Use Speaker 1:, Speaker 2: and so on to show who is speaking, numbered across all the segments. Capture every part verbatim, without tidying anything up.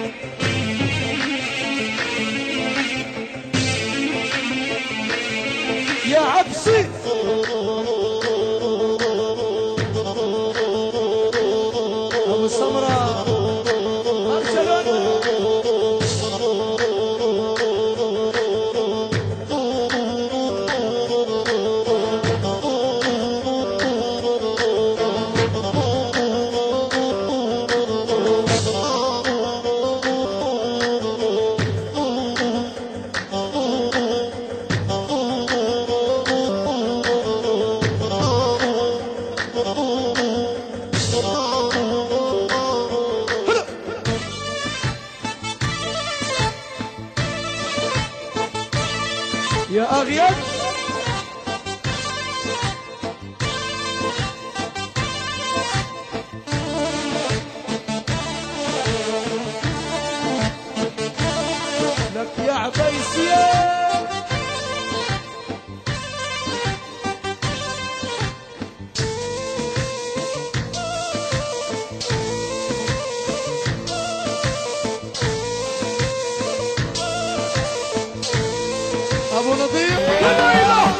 Speaker 1: يا عبسي ابو سمرة برشلونة يا أغيب لك يا عبيسية أبو نظيف والويلة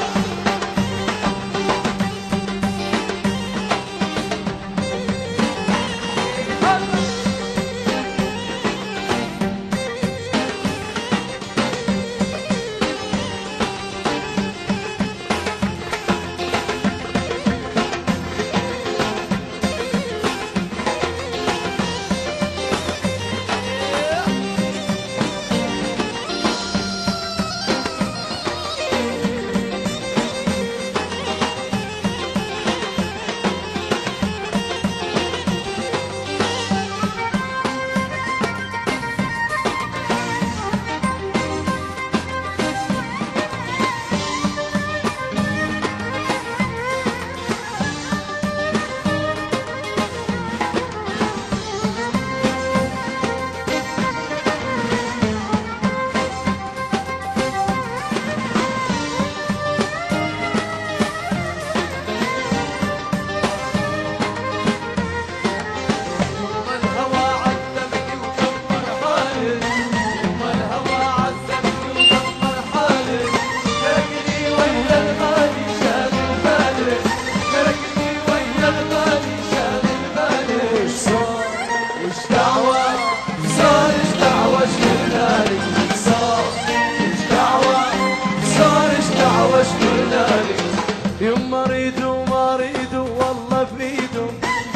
Speaker 1: يما اريد وما اريد والله بايده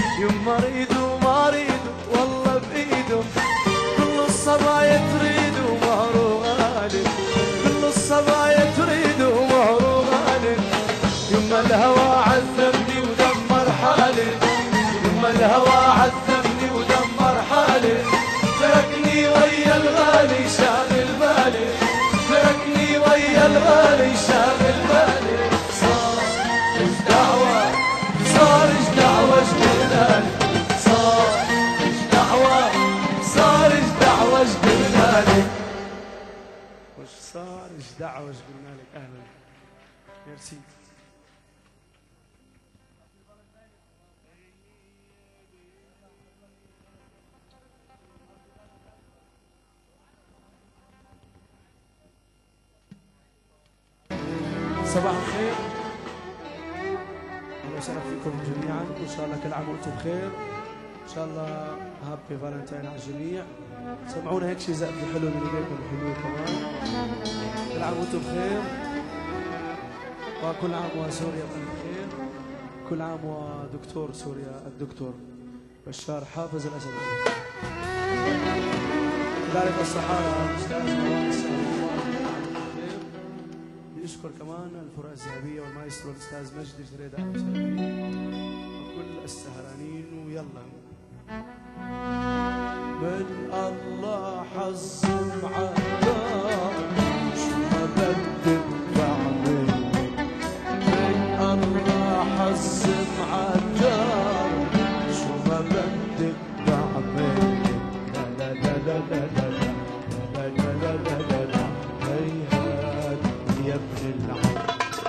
Speaker 1: يما اريد وما اريد والله بايده كل الصبايا تريد ومهره غالي كل الصبايا تريد ومهره غالي يما الهوى عذبني ودمر حالي يما الهوى عذبني ودمر حالي تركني ويا الغالي شاغل بالي تركني ويا الغالي شاغل بالي صار ايش دعوة صار ايش دعوة ايش قلنا لك صار ايش دعوة صار ايش دعوة ايش قلنا لك وش صار ايش دعوة ايش قلنا لك. اهلا ميرسي. صباح الخير، اهلا وسهلا فيكم جميعا، وان شاء الله كل عام وانتم بخير، ان شاء الله هابي فالنتاين على الجميع. سمعونا هيك شيء زائد حلو من ايديكم حلو كمان. كل عام وانتم بخير، وكل عام وسوريا بألف خير، كل عام ودكتور سوريا الدكتور بشار حافظ الاسد. كذلك الصحابه الاستاذ مروان السلمي يشكر كمان الفرقة الذهبية والمايسترو الأستاذ مجدي جريدة وكل السهرانين. ويلا من الله حظ معدار شو ما بدك بعمل من الله حظ معدار شو ما بدك بعمل لا لا لا لا لا لا لا لا لا لا لا هيهات يا ابن العم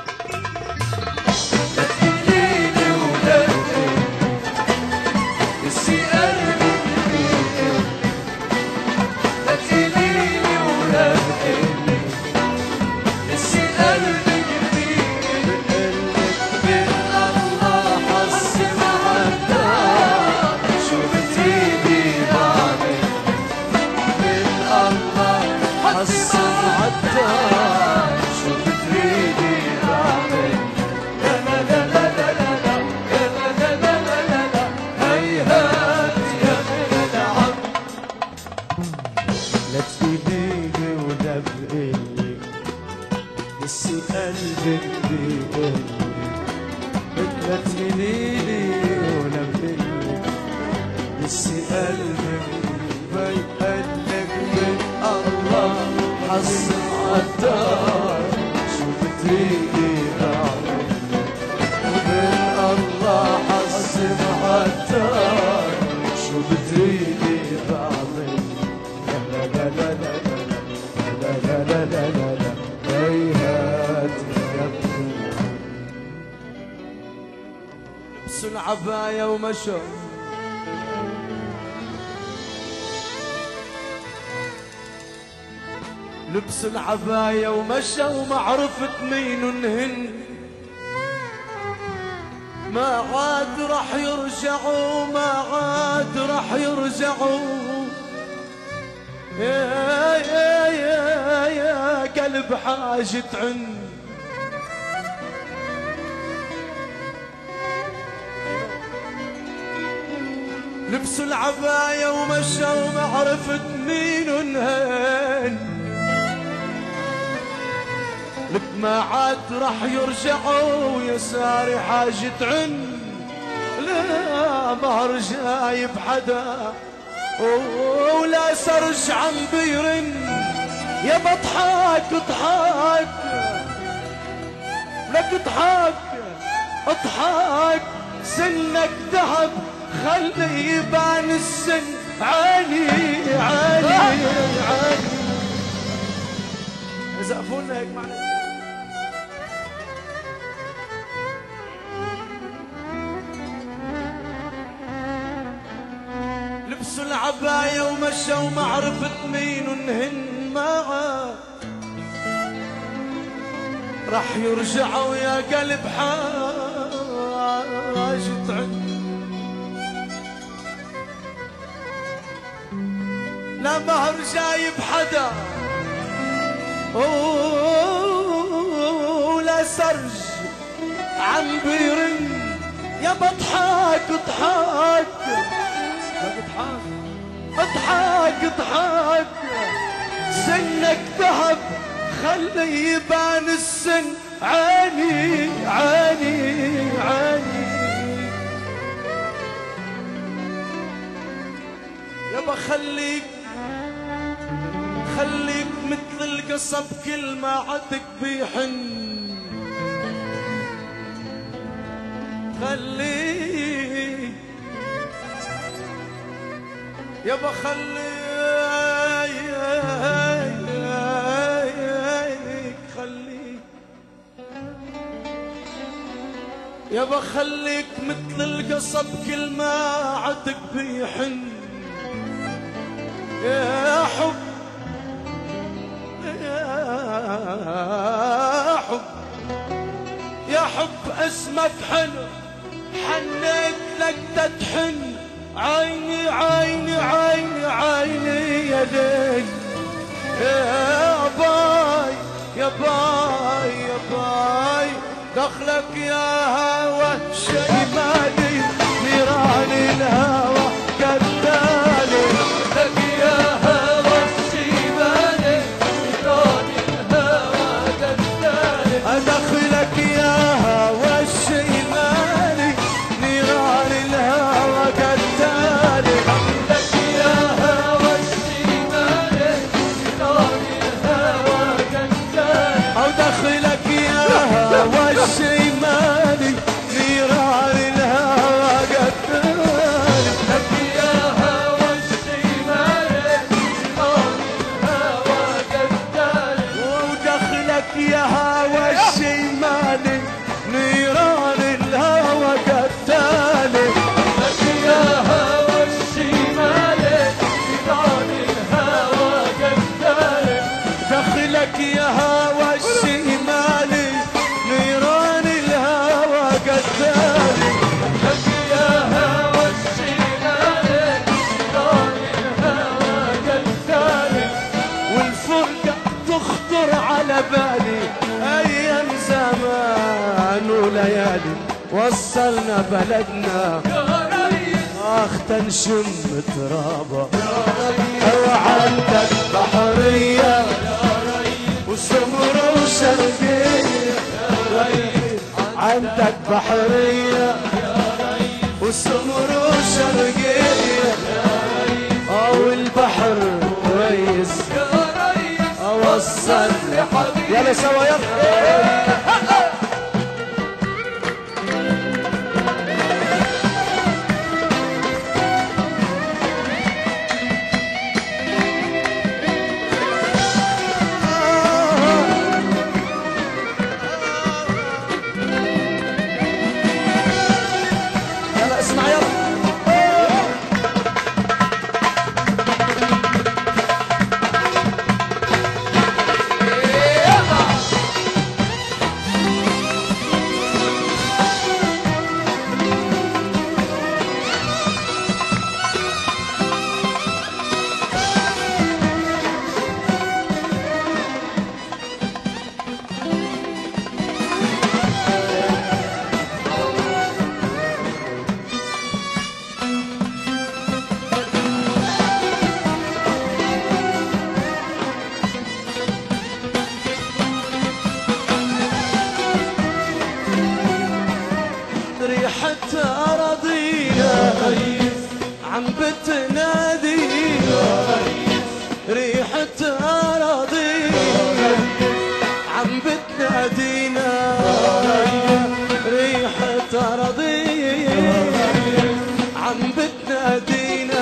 Speaker 1: لا تجيني ولا تجيني بس قلبي لا تفيديني ولا بقلي نسي قلبي بقلي لا تفيديني ولا بقلي نسي قلبي بقلبك من الله حظ عالدار شو بتريدي بعمل ومن الله حظ عالدار شو بتريدي بعمل لا لا لا لا لا لا لا لا لا لا هيهات يبكي لبسوا العباية ومشوا لبسوا العباية ومشوا وما عرفت مين هن ما عاد رح يرجعوا ما عاد رح يرجعوا يا يا يا يا قلب حاجة عن لبسوا العباية ومشوا وما عرفت مين هن لك ما عاد رح يرجعوا يا ساري حاجة عن لا مهر جايب حدا ولا سرج عم بيرن يا بضحك اضحك لك اضحك اضحك سنك ذهب خلي يبان السن عيني عيني عيني زقفونا هيك معنا لبسوا العباية ومشوا ما عرفت مين هن معه رح يرجعوا يا قلب حاجة عن لا مهر جايب حدا ولا سرج عم بيرن يا بضحك اضحك اضحك اضحك اضحك سنك ذهب خلي يبان السن عيني عيني عيني يابا خليك خليك مثل القصب كل ما عدك بيحن خليك يابا خليك خليك يابا خليك مثل القصب كل ما عدك بيحن يا حب يا حب يا حب اسمك حلو حنيت لك تتحن عيني عيني عيني عيني يا ليل يا باي يا باي يا باي دخلك يا هوى شي مالي نيران الهوى قتالي دخلك يا هوى شي مالي نيران الهوى قتالي ادخلك يا هوى شي مالي نيران الهوى قتالي دخلك يا هوى شي مالي نيران الهوى قتالي او دخلك يا هوى شي مالي نيران الهوى قتالي دخلك يا هوى شي مالي نيران الهوى قتالي ودخلك يا هوى شي مالي نيران الهوى قتالي دخلك يا هوى شي مالي نيران الهوى قتالي دخلك يا هوى شي مالي نيران الهوى قتالي دخلك يا هوى شي مالي نيران الهوى قتالي والفرقة تخطر على بالي ايام زمان وليالي وصلنا بلدنا اخ تنشم ترابه وعندك بحرية والسمر وشرقية او البحر كويس اوصل لحبيبي يلا سوا يلا عم بتنادينا ريحة أراضينا عم بتنادينا ريحة أراضينا عم بتنادينا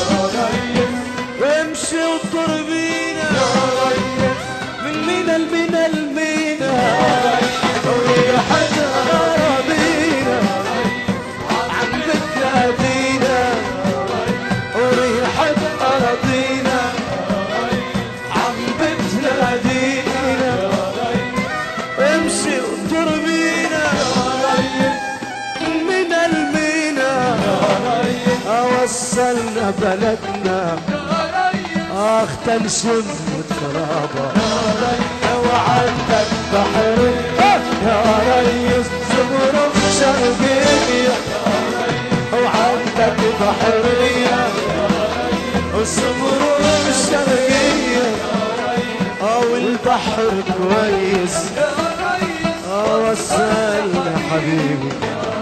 Speaker 1: وامشي وطر بينا من مينا لمينا لمينا ريحة أراضينا عم بتنادينا وريحة أراضينا عم بتنادينا امشي وطر بينا من المينا اوصلنا بلدنا اخ تنشم الترابة وعندك بحر يا ريس زمرد شرقية وعندك بحرية والسمر الشرقية او البحر كويس اوصلنا حبيبي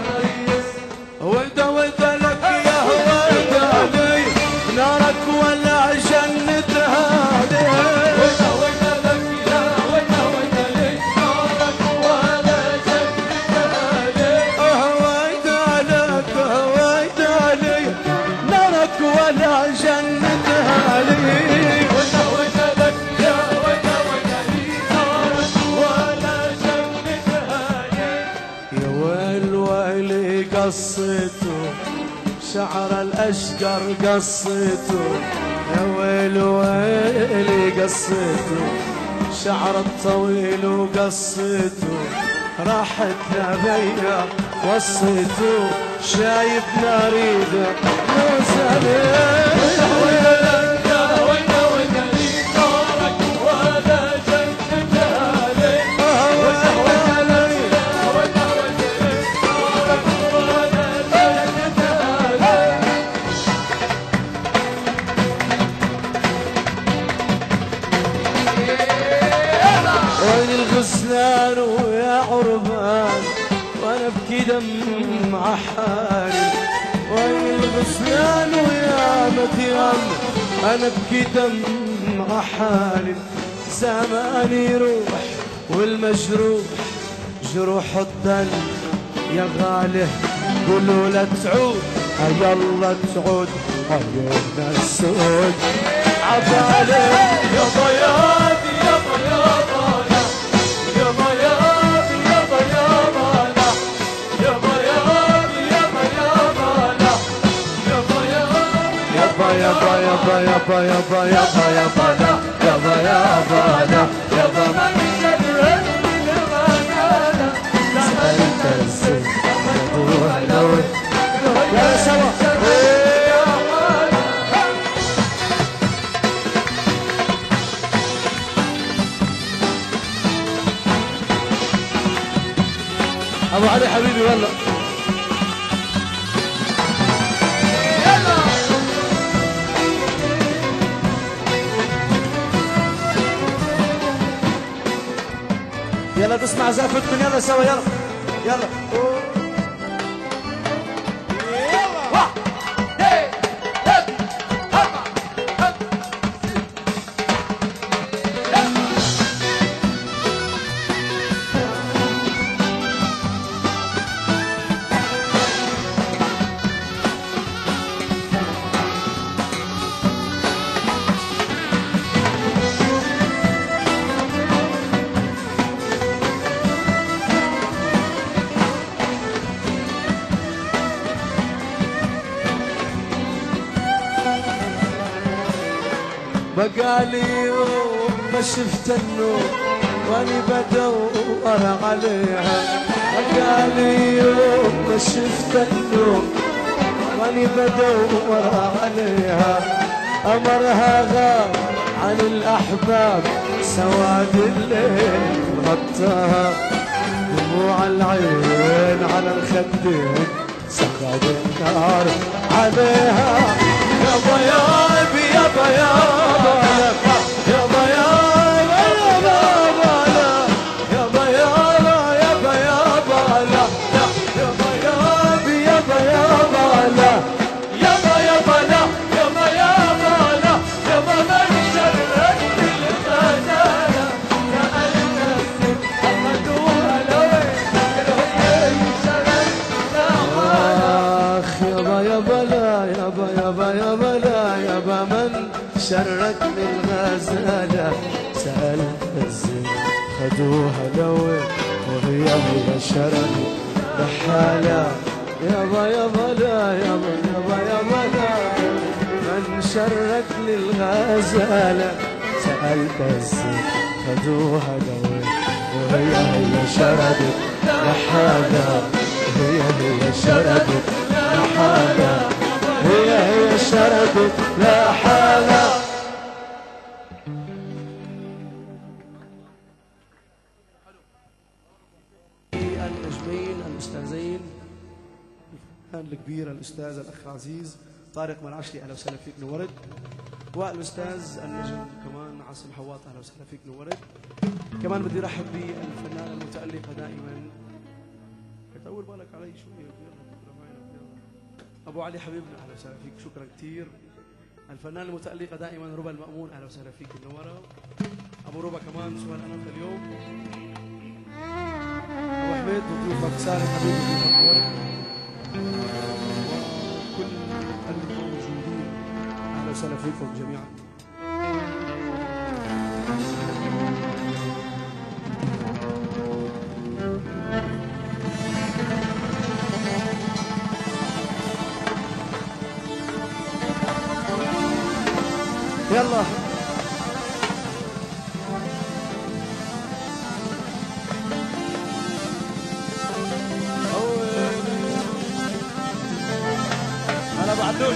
Speaker 1: ودا ودا لك يا ودا لي نارك ولا جنة هادي ودا ودا لك يا ودا ودا لي نارك ولا جنة هادي ودا لك ودا لي نارك ولا جنة هادي ودا ودا لك يا ودا ودا لي نارك ولا جنة هادي يا ويل ويلي قصته شعر الأشجار قصته يا ويل ويلي قصته شعر الطويل وقصته راحت نبيا وصيته شايف ناريده الغسلان ويا عربان وانا ابكي دمع حالي وين الغسلان ويا مديان انا ابكي دمع حالي زماني يروح والمجروح جروح الدل يا غالي قولوا لا تعود يلا تعود عيوننا السود عبالي يا بياض يا بياض يابا يابا يابا يابا يابا يابا يابا يابا يابا من شجرة الغنانة سألت السن يا سوا أبو علي حبيبي والله يلا تسمع زفت من يلا سوا يلا يلا بقالي يوم ما شفت النور واني بدور عليها، بقالي يوم ما شفت النور واني بدور عليها، أمرها غاب عن الأحباب سواد الليل غطاها، دموع العين على الخدين سقاد النار عليها. يابا يابا يابا يابا يابا يابا يابا يابا يابا يابا لا يابا يابا يابا يابا لا يابا يابا لا يابا يابا لا يابا من شرك الغزالة سألتني أخذوها لوين آخ يابا يابا لا يابا يابا يابا لا يابا من شركني الغزالة سألت الزين خدوها لوين وهي هي شرني لحالة. يابا يابا لا يابا يابا يابا لا من شركني الغزالة سألت الزين خدوها لوين وهي هي شردت لحالة، هي هي شردت لحالة، هي هي شردت لحالة. النجمين الأستاذين الفنان الكبير الأستاذ الأخ عزيز طارق منعشلي أهلا وسهلا فيك نورد، والأستاذ النجم كمان عاصم حواط أهلا وسهلا فيك نورد. كمان بدي أرحب بالفنانة المتألقة دائما طول بالك علي شوي أبو علي حبيبنا أهلا وسهلا فيك شكرا كثير. الفنانة المتألقة دائما ربا المأمون أهلا وسهلا فيك منورة. أبو ربا كمان سؤال أنا في اليوم. أبو حميد وضيوفك سالم حبيبي وضيوفك ورد وكل الموجودين أهلا وسهلا فيكم جميعا. يلا هلا بعدوش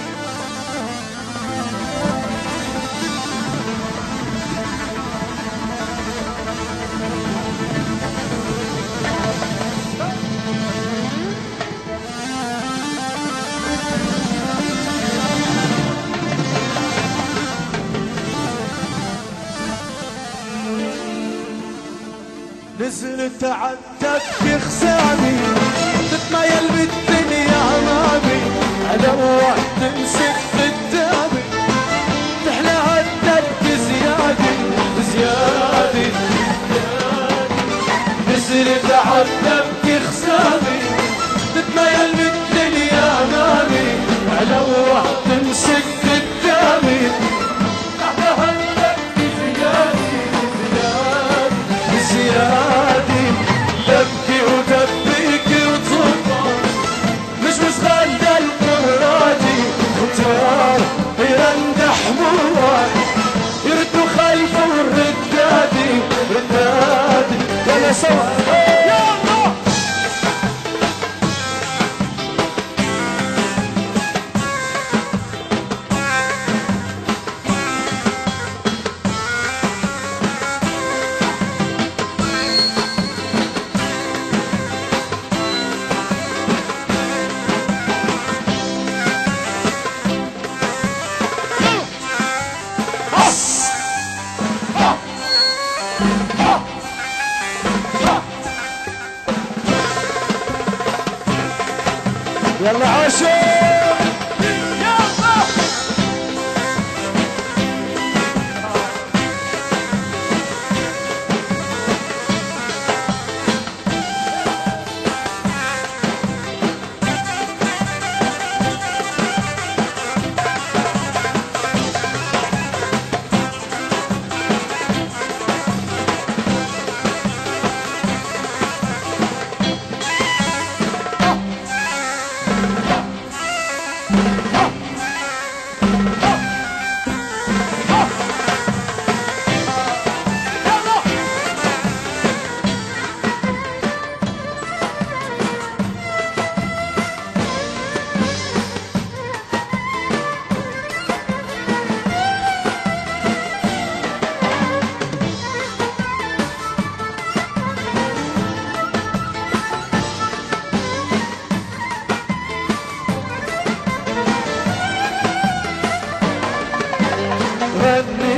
Speaker 1: نزلت عدك بخسامي تتميل بالدنيا امامي ادوح تمسك قدامي تحلى عدك بزيادة بزيادة نزلت عدك بخسامي تتميل بالدنيا امامي ادوح تمسك قدامي تحلى عدك بزيادة بزيادة لبكي ودبيكي وتصفى مش مسغلة القرادي وتار يرند حموار يردوا خلفه والردادي ردادي يلا سوا يلا يلا عاشق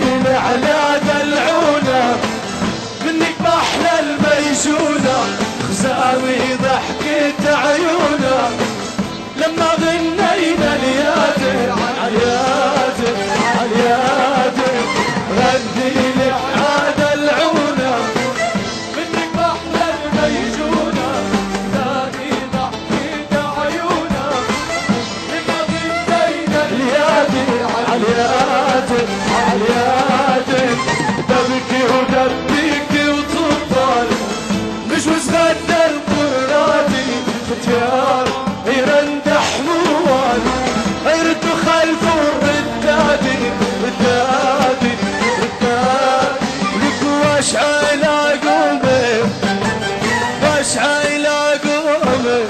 Speaker 1: ردي على دلعونا منك بحلى الميجونة خزاوي ضحكة عيونا لما غنينا اليادر عاليادر عاليادر ردي على دلعونا منك بحلى الميجونة خزاوي ضحكة عيونا لما غنينا اليادر عاليادر عاليادر دبكي ودبيكي وطبال مش وزغدى القرادي فتيار يرندح موال يردوا خلفه الردادي ردادي ردادي لك واش عيلا قومي واش عيلا قومي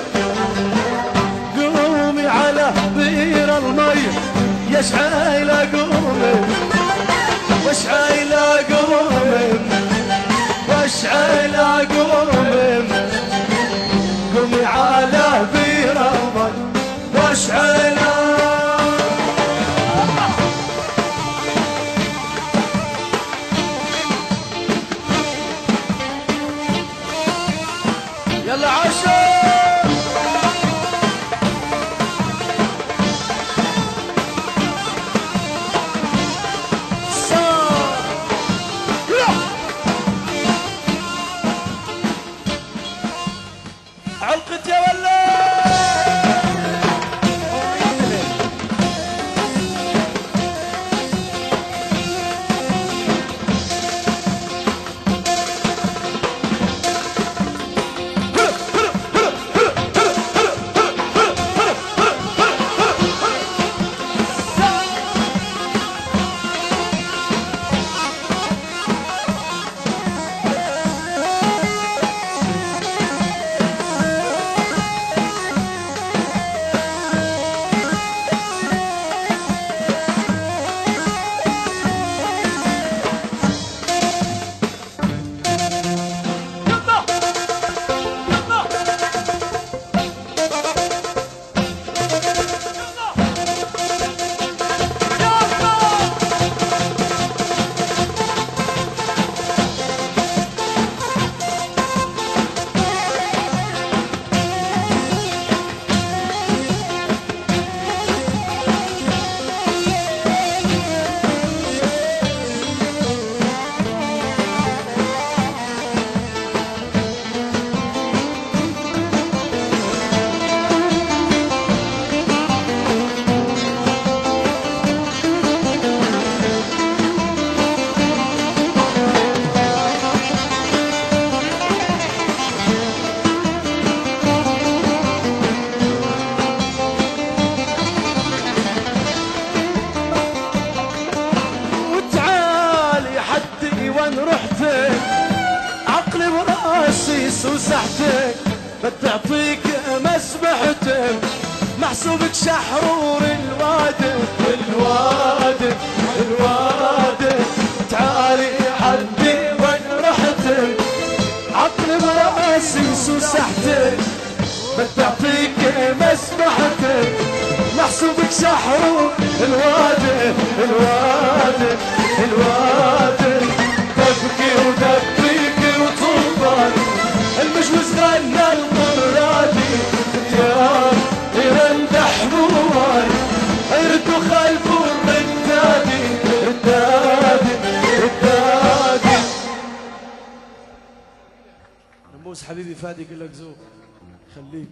Speaker 1: قومي على بير المي ياش عيلا قومي واش عيلا قومي واش عيلا قومي قومي على بير المي واش عيلا يلا عشا علقت يا ولا عقلي وراسي سوسحتك بتعطيك مسبحتك محسوبك شحرور الوادي الوادي الوادي تعالي حدي وين رحتك عقلي وراسي سوسحتك بتعطيك مسبحتك محسوبك شحرور الوادي الوادي الوادي دبكي ودبيكي وطوبان المجوز غنى المرادي فتيار يرندح موال يردوا خلفه الردادي ردادي ردادي نموس حبيبي فادي يقول لك زوق خليك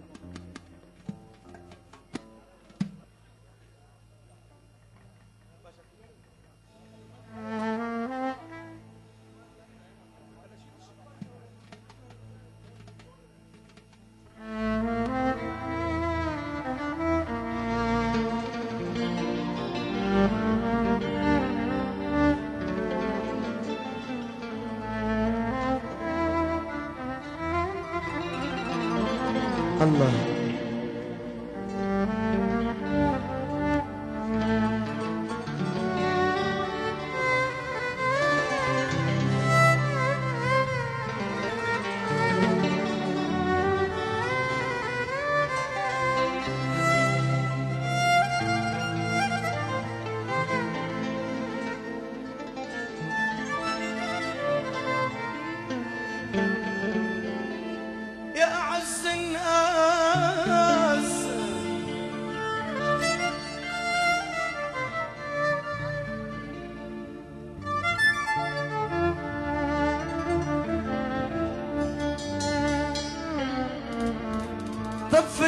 Speaker 1: الله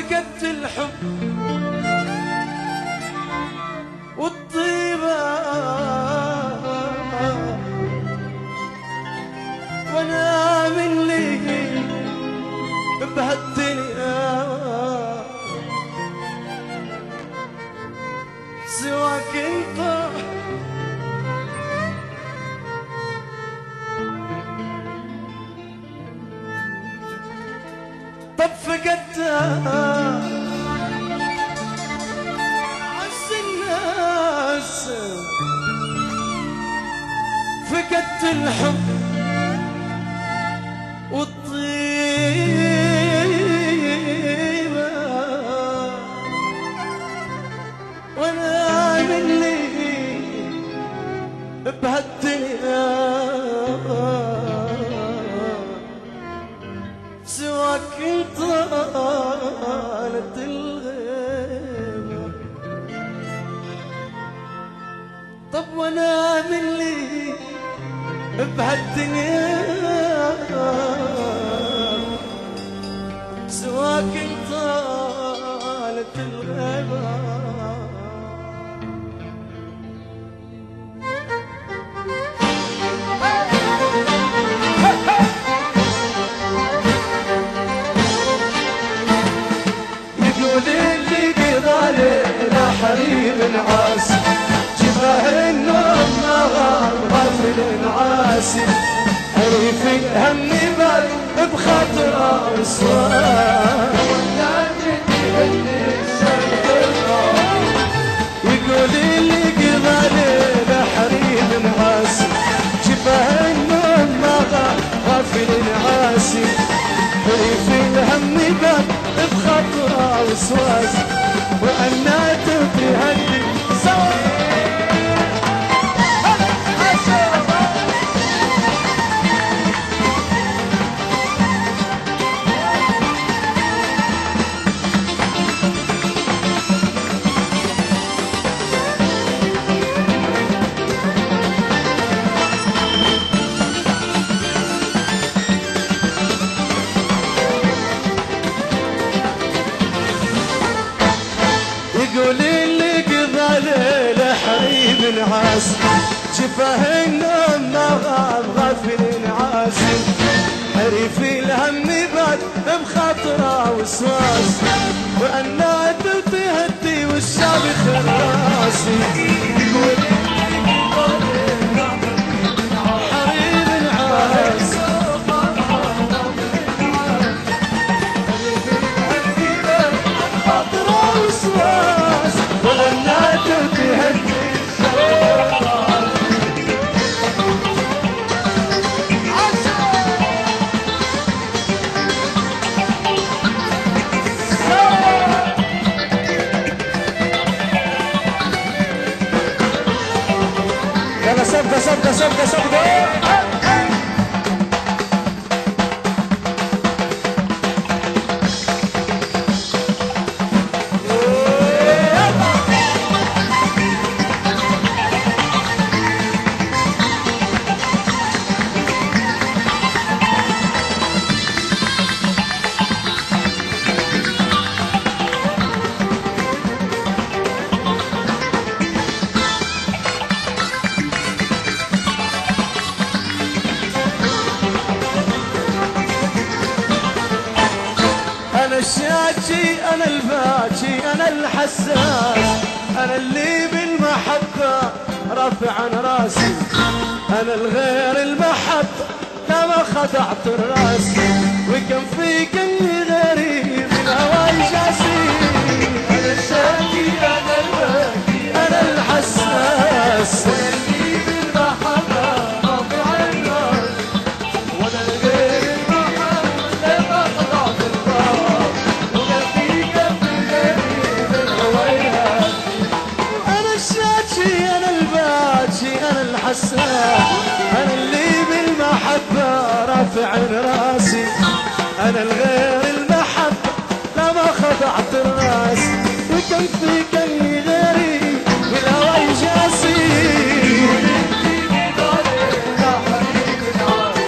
Speaker 1: فقدت الحب والطيبة وانا من لي بهالدنيا سواك انت. طب فقدتها عز الناس، فقدت الحب والطيبة وانا من لي بهالدنيا سواك طالت الغيبة. طب وانا من لي بهالدنيا سواك طالت الغيبة. حريم عاسي جباه النوم نغار غافل عاسي حريف الهم بال بخاطره وصوان يقول اللي قضى ليله حريم عاسي جباه النوم نغار غافل عاسي حريف الهم بال بخاطره وصوان وأنا تهدي سوا. يقول اللي قضى ليله حريم عاس جفاه النوم نغاب غافل عاسي حريف الهم بات بخاطره وسواس وانا تهدي والشابخ راسي. يقول حريم عاس صفقة صفقة صفقة صفقة. أنا الشاكي أنا الباكي أنا الحساس أنا اللي بالمحبة رافع عن راسي أنا الغير المحبة لما خضعت الراس وكم في كي غريب الهوى جاسي. أنا الشاكي أنا الباكي أنا الحساس أنا اللي بالمحبة رافع عن راسي وأنا الغير المحبة لما خضعت الراس أنا اللي بالمحبة رافع راسي أنا الغير المحبة لما خضعت الراس وكم في كي غيري بالهوى يجاسي.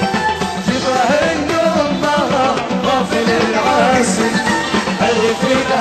Speaker 1: جباه النوم غافل العاسي حريف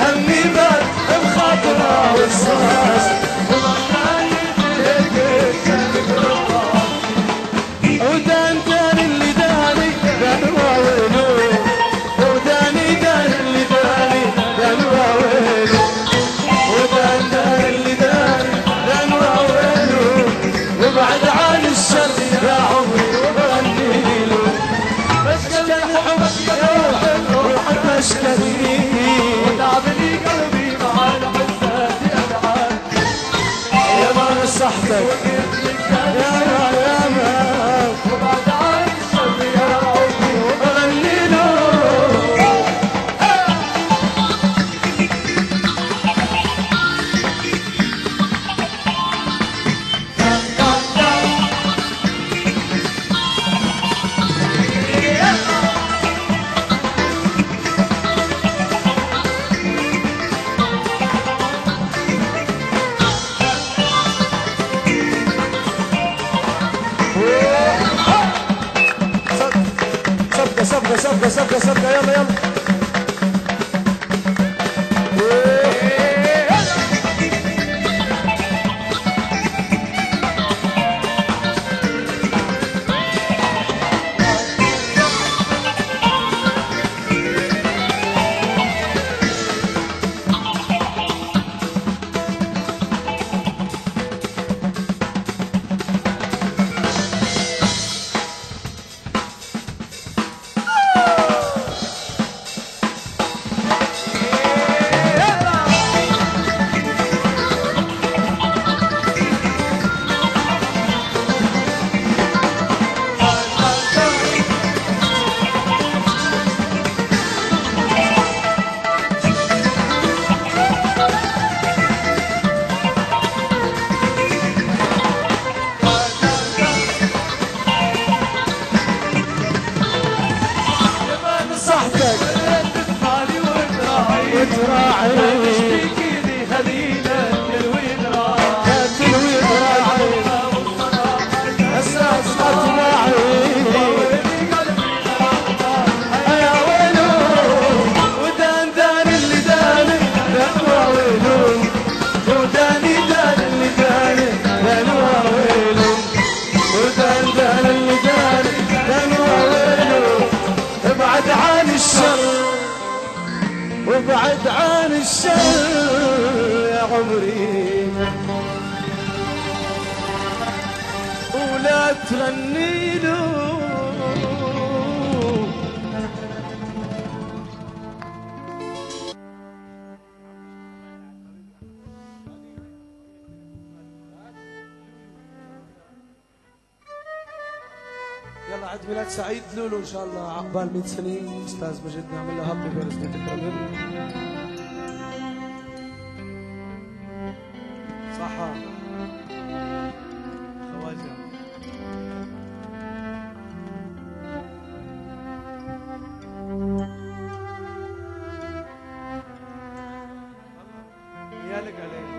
Speaker 1: الشر يا عمري وغني له مشكل حبك يا روحك مشكلي وتعبني قلبي مع العزات يا معاك يا ما نصحتك يا ما يا ما وبعد عن الشر يا عمري وغني له سبقة سبقة سبقة سبقة يلا يلا وابعد عن الشر يا عمري ولا تغني له يلا عيد ميلاد سعيد لولو ان شاء الله عقبال مئة سنه استاذ مجد نعمل له هابي بيرثدي تكرم صحة خواجه يالك عليه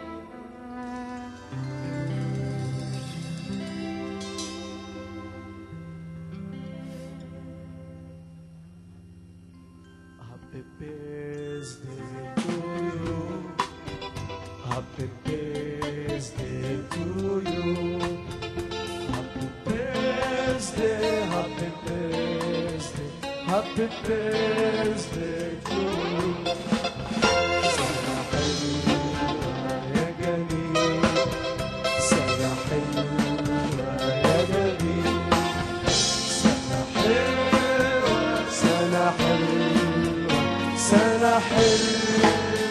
Speaker 1: Happy birthday to you. Happy birthday to you. Happy birthday, happy birthday, happy birthday to you. سنة حلوة يا جميل، سنة حلوة يا جميل، سنة حلوة، سنة حلوة، سنة حلوة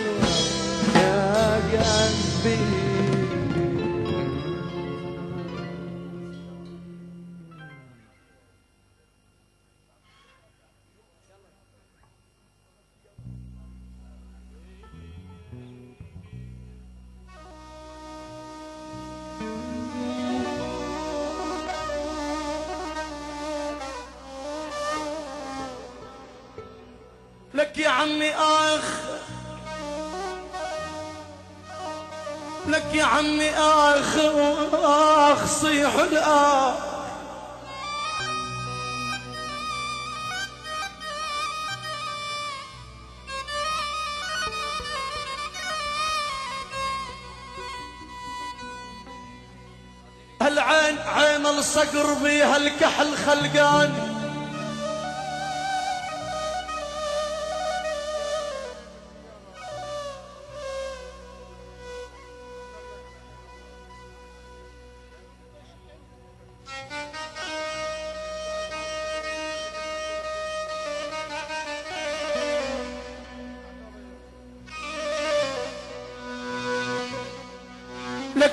Speaker 1: يا قلبي. لك يا عمي اخ، لك يا عمي اخ اخ صيح الاخ، العين عين الصقر بيها الكحل خلقان،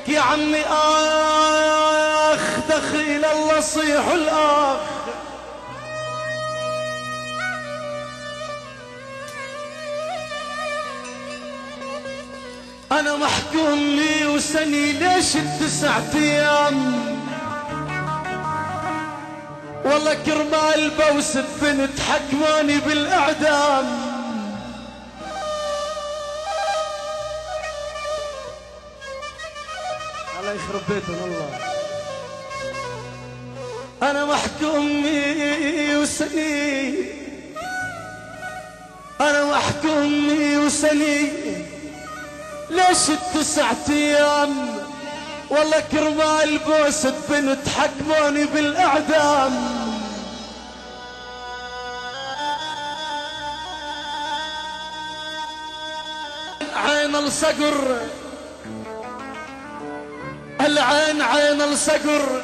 Speaker 1: يا عمي آخ دخيل الله صيح الآخ. أنا محكوم لي وسني ليش التسعة أيام؟ والله كرمال بوسة بنت حكماني بالإعدام. الله يخرب بيتهم والله. أنا محكوم لي وسني، أنا محكوم لي وسني ليش التسعة أيام؟ والله كرمال بوسة بنت حكموني بالإعدام. عين الصقر، العين عين الصقر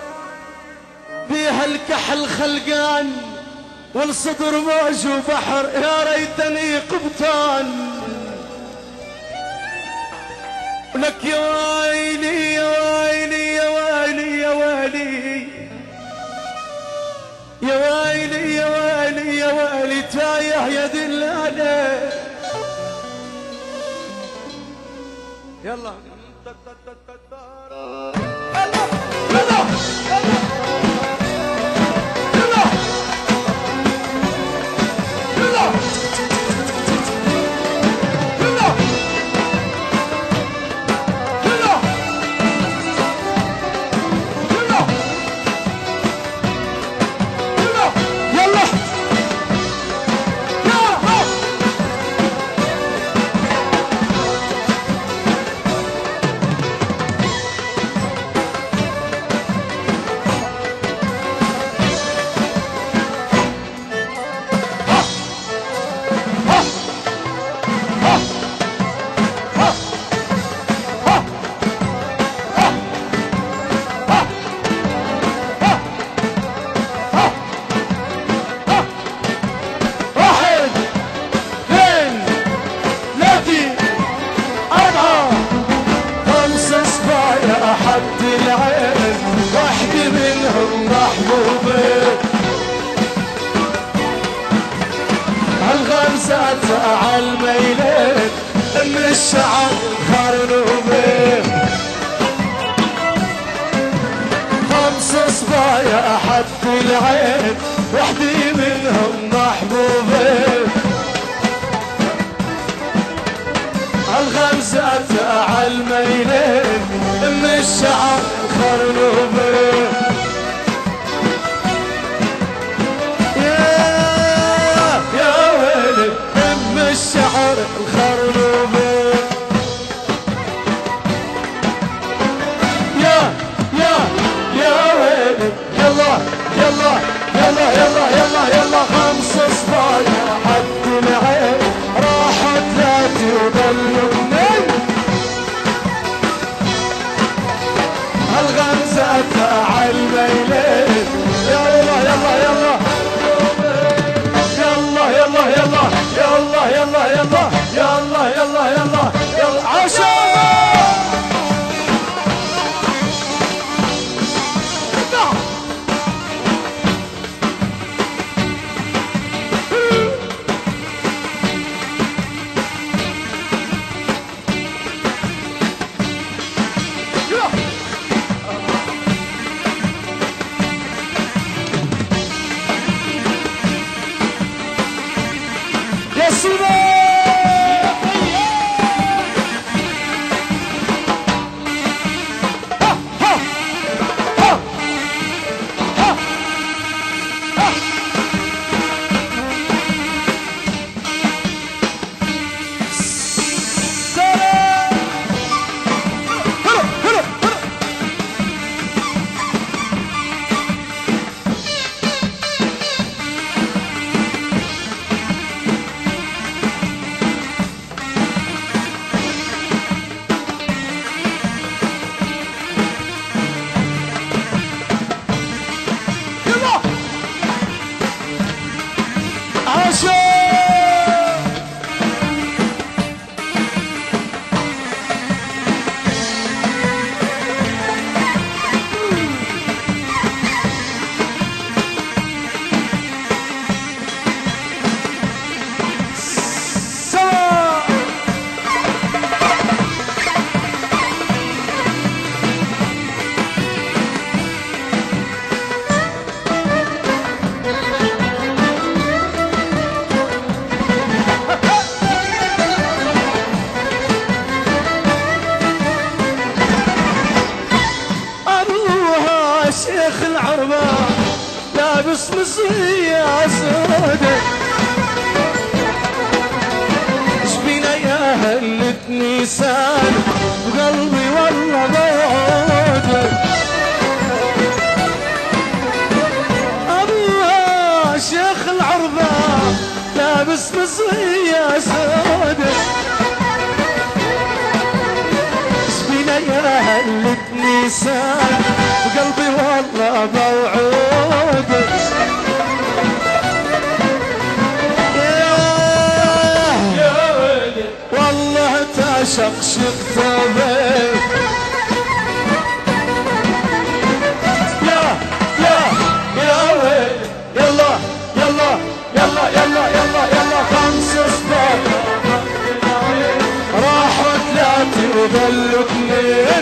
Speaker 1: بيها الكحل خلقان، والصدر موج وبحر يا ريتني قبطان. لك يا ويلي يا ويلي يا ويلي يا ويلي يا ويلي يا ويلي يا ويلي تايه يا دلالة. يلا يلا عالميلين من الشعب خرنوبين. خمس صبايا أحد العين وحدي منهم محبوبين. الخمسة عالميلين من الشعب خرنوبين. الشعر الخرنوبي يا يا يا ويلي يلا يلا يلا يلا يلا يلا. خمس صبايا حد العين راحوا ثلاثة وظلوا اثنين. الغمزة عالميلين يلا يلا يلا يلا يلا يلا يلا يلا يلا يلا يلا يلا يلا عشرة. شيخ العربة لابس مصرية سودة شبينا يا أهل نيسان وقلبي والله بعود أبوها شيخ العربة لابس مصرية سودة شبينا يا أهل نيسان وقلبي والله موعود يا ويلي والله تعشق شغفه يا يا يا ويلي يلا يلا يلا يلا يلا يلا خمس صباح راحوا ثلاثة وظلوا اثنين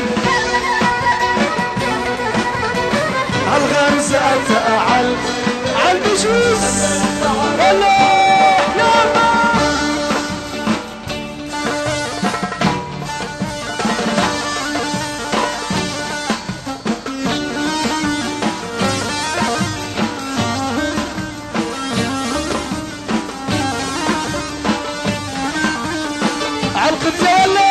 Speaker 1: عالغمزة تعال عالبجوز يلا يلا عالقبلة يلا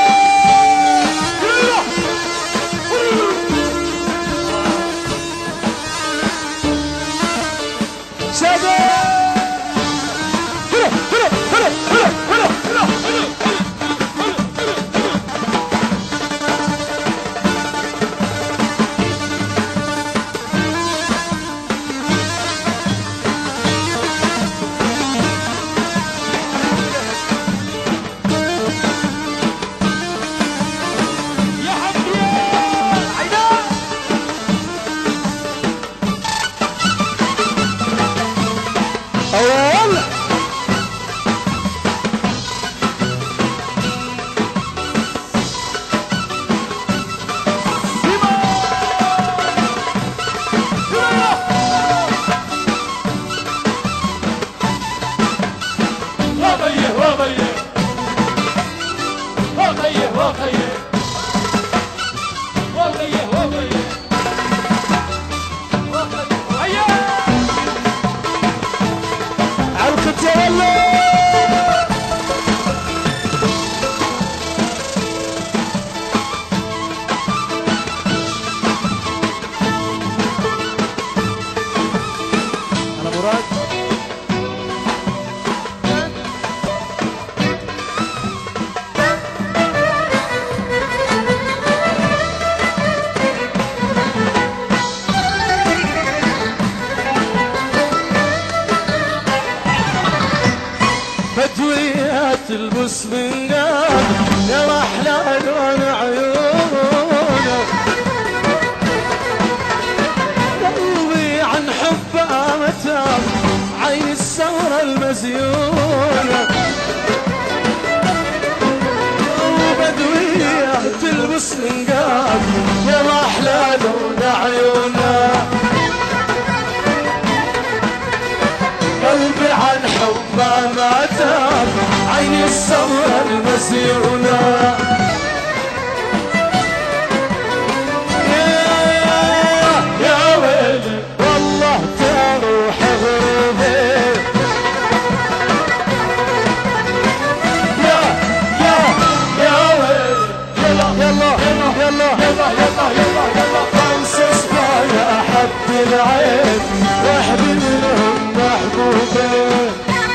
Speaker 1: تلبس من قلب يا احلى لون عيونك قلبي عن حبها متاب عين الثورة المزيونة وبدوية تلبس من قلب يا احلى لون عيونك قلبي عن حبها متاب عين الثورة المسيونة يا يا ويلي والله تروح غروبي يا يا يا ويلي يلا يلا يلا يلا يلا يلا يلا خمس صبايا حد العين واحد منهم محبوبين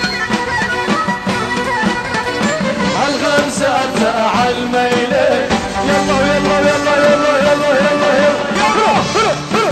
Speaker 1: عالميلة يلا يلا يلا يلا يلا يلا يلا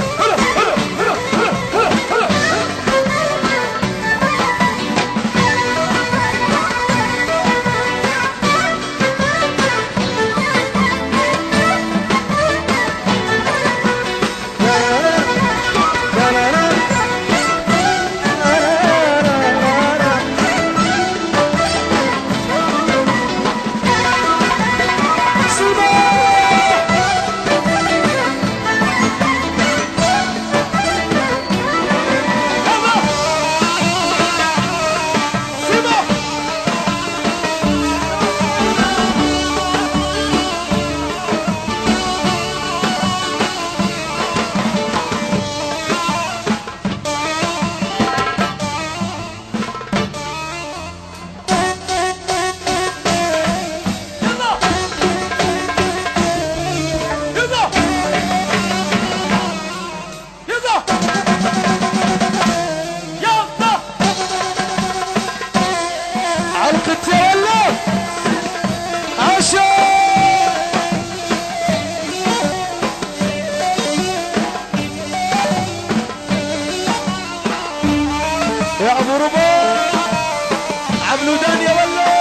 Speaker 1: الودان يا ولو.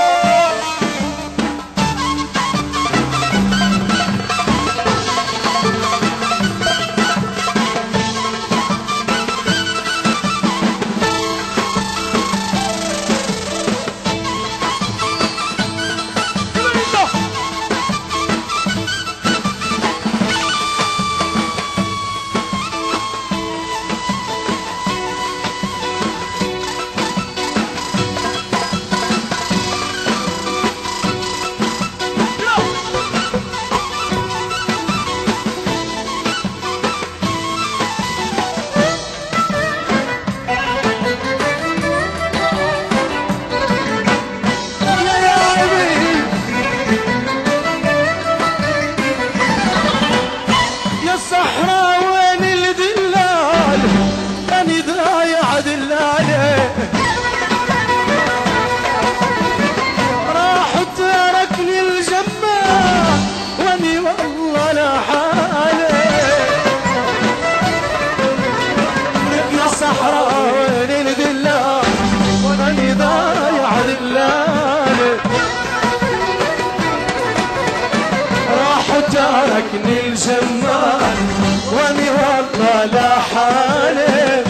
Speaker 1: تركني الجمال واني والله لا حالي.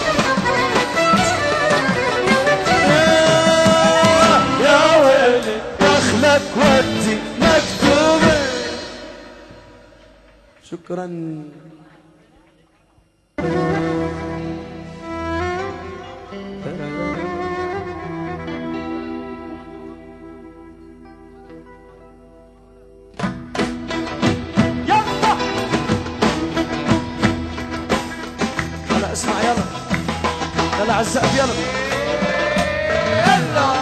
Speaker 1: يا ويلي دخلك ودي مكتوبة. شكرا. اسمع يلا يلا عالسقف يلا يلا.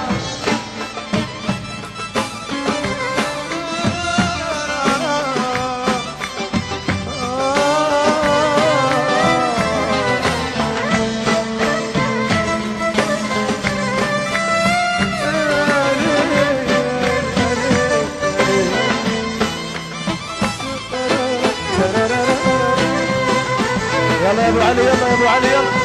Speaker 1: يلا يا ابو علي يلا يا ابو علي يلا.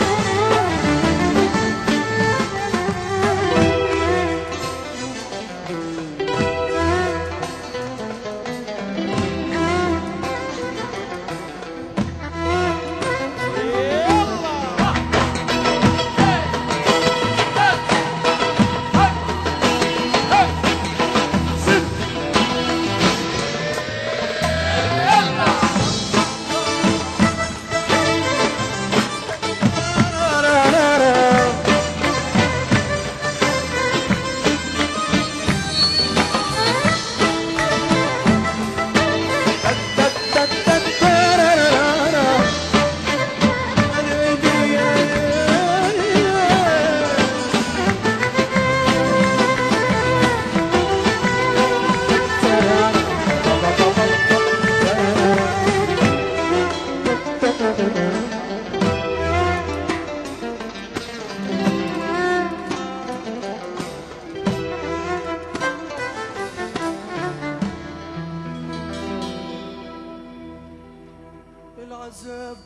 Speaker 1: العذاب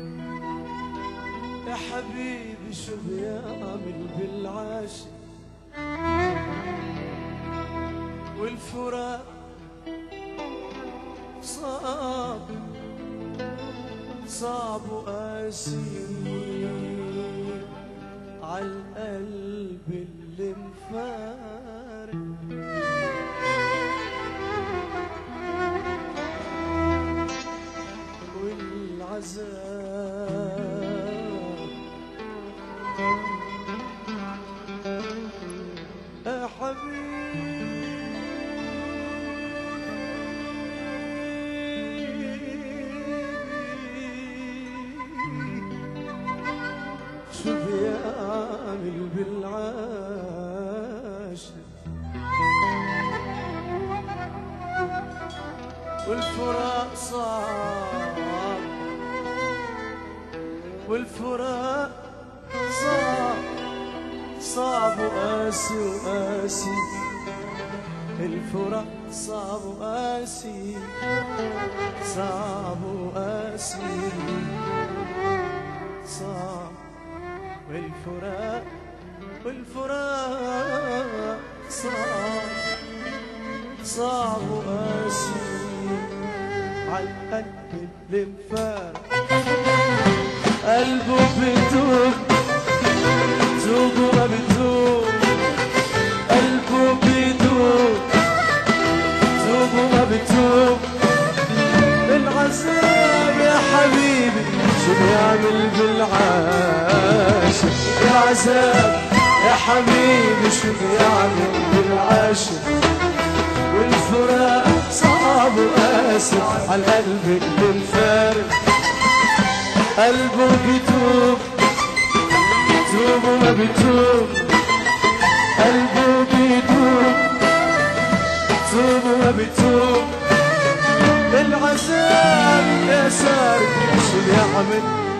Speaker 1: يا حبيبي شو بيعمل بالعاشق والفراق صعب صعب وقاسي عالقلب اللي مفارق. والعذاب يا حبيبي شو بيعمل بالعاشق والفراق صعب والفراق صعب صعب وقاسي وقاسي. الفراق صعب وقاسي صعب وقاسي صعب والفراق والفراق صعب صعب وقاسي عالقلب اللي انفارق قلبه بيتوب توب وما بتوب قلبه بيتوب توب وما بتوب العذاب يا حبيبي شو بيعمل بالعاشق العذاب يا حبيبي شو بيعمل بالعاشق والفراق صعب وقاسي عالقلب اللي انفارق قلبه بيتوب توب وما بيتوب قلبه بيتوب توب وما بيتوب العذاب يا سارق شو بيعمل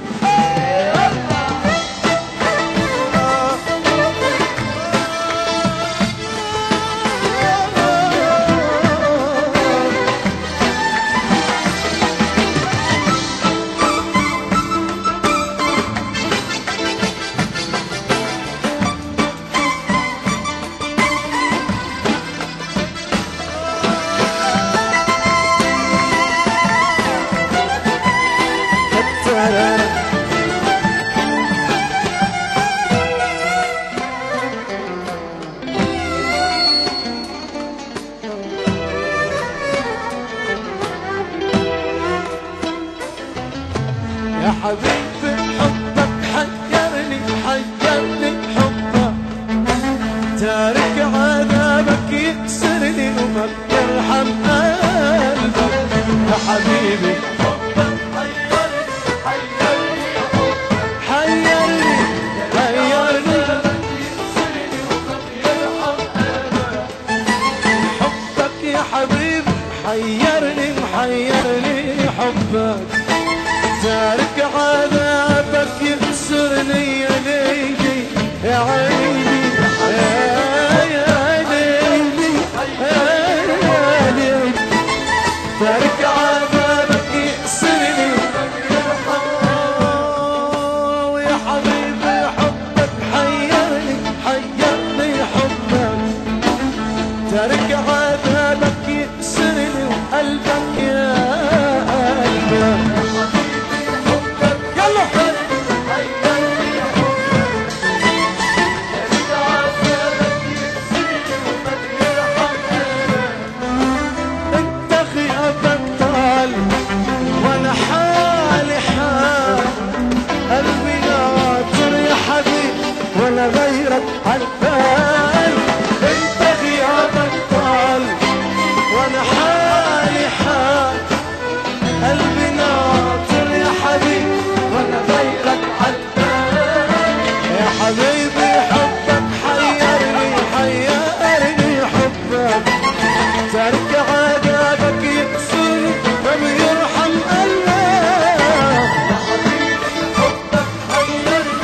Speaker 1: يا حبيبي حبك حيرني حيرني حبك تارك عذابك يكسرني وما بيرحم قلبك يا حبيبي حبك حيرني حيرني حيرني حيرني يكسرني وما بيرحم قلبك حبك يا حبيبي حيرني محيرني حبك تارك عذابك يكسرني يا ليلي يا عيني يا ليلي يا ليلي تارك عذابك يكسرني ويا حبيبي حبك حيرني حيرني حبك تارك عذابك يكسرني وقلبك يا قلبك ولا غيرك عالبال انت غيابك طال وانا حالي حال قلبي ناطر يا حبيبي وانا غيرك عالبال يا حبيبي حبك حيرني حيرني حبك تارك عذابك يكسرني ما بيرحم قلبك يا حبيبي حبك حيرني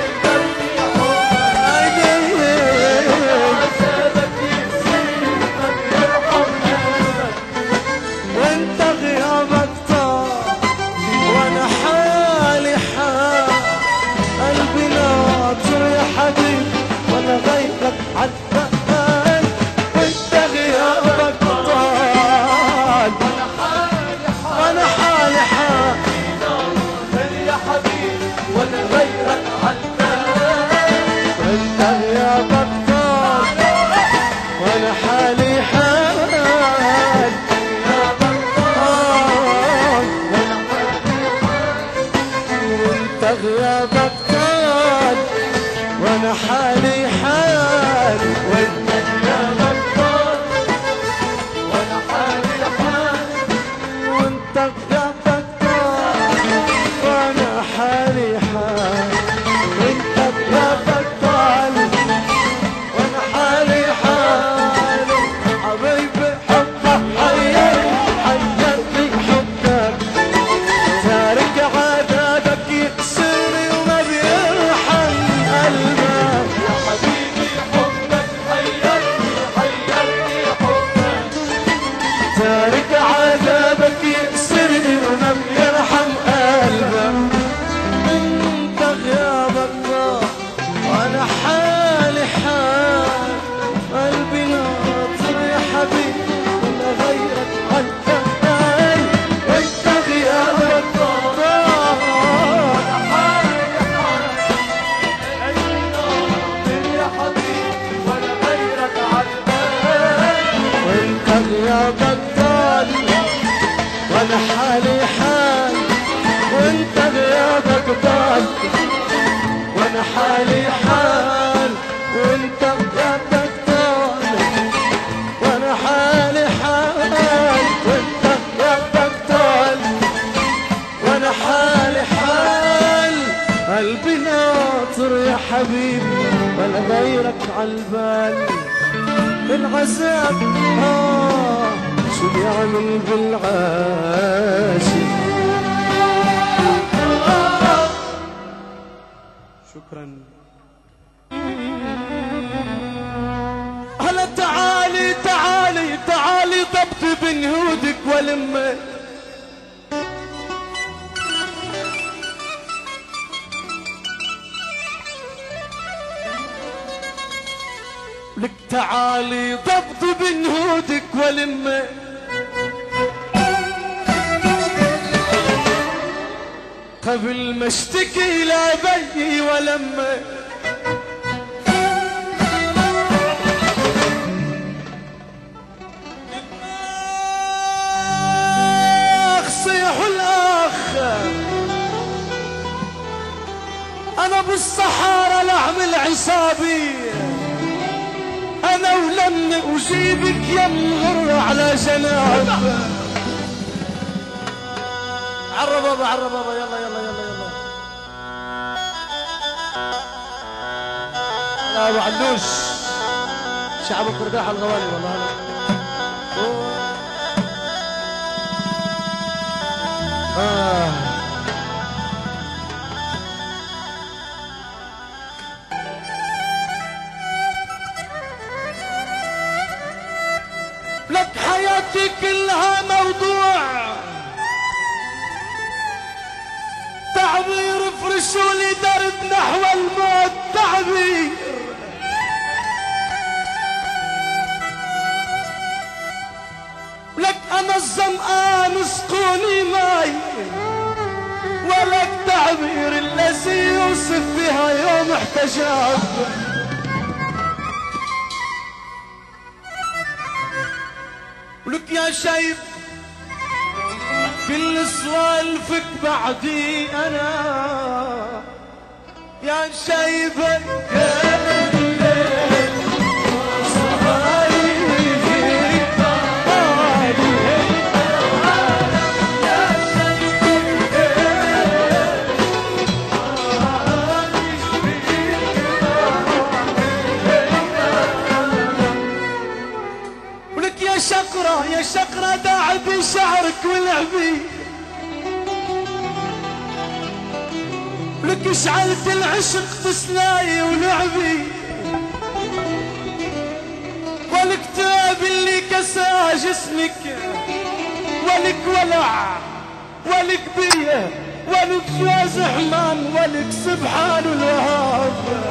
Speaker 1: غيرك عالبال وانت غيابك طال وانا حالي حال يا حبيبي وانا غيرك عالبال وانت غيابك طال وانا حالي حال غيابك طال وانت غيابك طال وانا حالي حال وانت غيابك طال وانا حالي حال وانت غيابك طال وانا حالي حال وانت غيابك طال وانا حالي حال حبيبي حبك حيرني حيرني حبك تارك عذابك يكسرني وما بيرحم قلبك يا حبيبي حبك حيرني حيرني حبك تارك عذابك يكسرني وما بيرحم قلبك قلبي ناطر يا حبيبي ولا غيرك عالبال. العذاب آه شو بيعمل بالعاشق. شكرا. هلا تعالي تعالي تعالي طبطي بنهودك ولمي لك تعالي ضبط بنهودك ولمي قبل ما اشتكي لابي ولمي اخ صيح الاخ انا بالصحارى لاعمل عصابي انا ولن اجيبك يا مغر على جناب. عرب بابا عرب بابا يلا يلا يلا يلا. لا ابو علوش شعب القرداح الغوالي والله هلا. آه. لك حياتي كلها موضوع تعبير فرشوا لي درب نحو الموت تعبير. لك انا الظمآن اسقوني ماي ولك تعبير الذي يوصف بها يوم احتجاب. ولك يا شايب كل سوالفك بعدي انا يا شايبك يا شقرة يا شقرة داعبي شعرك ولعبي. لك شعلت العشق تسلاي ولعبي والكتاب اللي كسى جسمك ولك ولع ولك بيه ولك جواز حمام ولك سبحان الوهاب.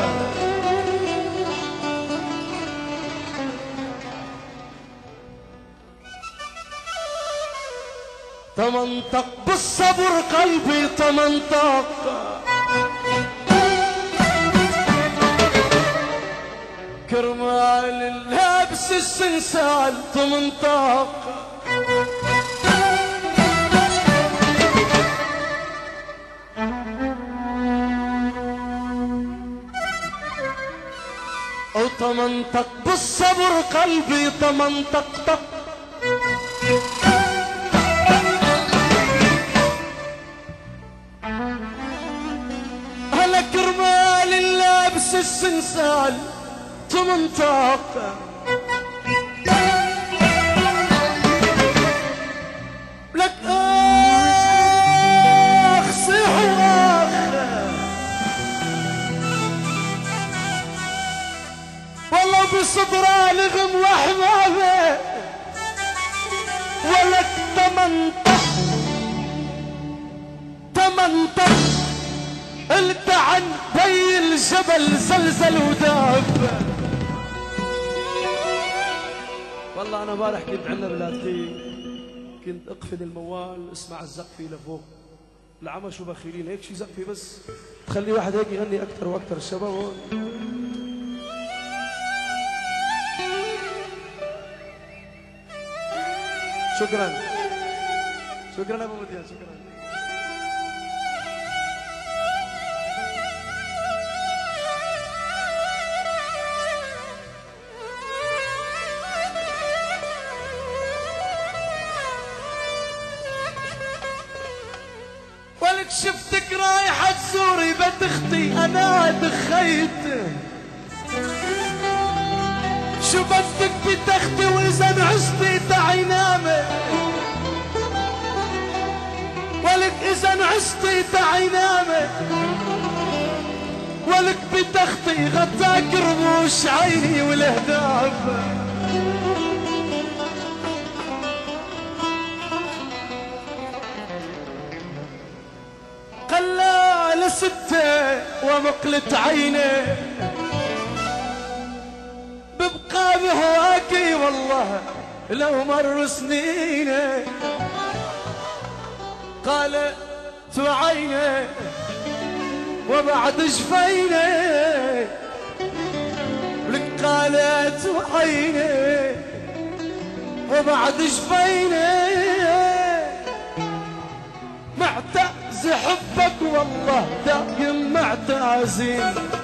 Speaker 1: تمنطق بالصبر قلبي تمنطق كرمال اللابس السنسال تمنطق او تمنطق بالصبر قلبي تمنطق طق كرمال اللابس السنسال تمنطق لك اخ صيح واخ والله بصدرى لغم وحمامه ولك تمنطق تمنطق التعن بي الجبل زلزل وداب. والله انا امبارح كنت عندنا بلادتي كنت اقفل الموال اسمع الزقفي لفوق العمش وبخيلين هيك شي زقفي بس تخلي واحد هيك يغني اكثر واكثر. الشباب هون شكرا شكرا ابو مديان شكرا. شفتك رايحة تزوري بدي اختي انا دخيت شو بدك بتختي واذا عشتي تعي نامي ولك اذا عشتي تعي نامي ولك بتختي غطاك رموش عيني والاهداف قلال ستة ومقلت عيني ببقى بهواكي والله لو مر سنيني قالت عيني وبعد شفيني لك قالت عيني وبعد شفيني معتز حبك والله دايم معتازين